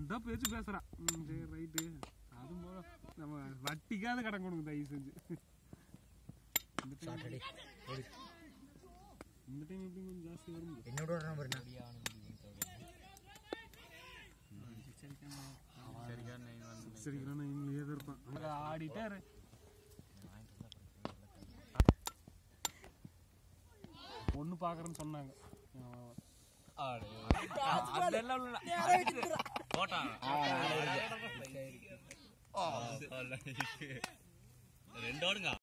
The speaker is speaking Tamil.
அதான் பேச்சு பேசுறான். சரி ரைட்டு. அதுவும் போல நம்ம வட்டிக்காத கடன் கொடுங்க தயவு செஞ்சு. இந்த டைம் எப்படி கொஞ்சம் ஜாஸ்தி வரும். என்னோட நம்பர் சரிக்கான இங்கே இருப்பான். அங்கே ஆடிட்டாரு. ஒன்று பார்க்குறேன்னு சொன்னாங்க. ரெண்டோடுங்க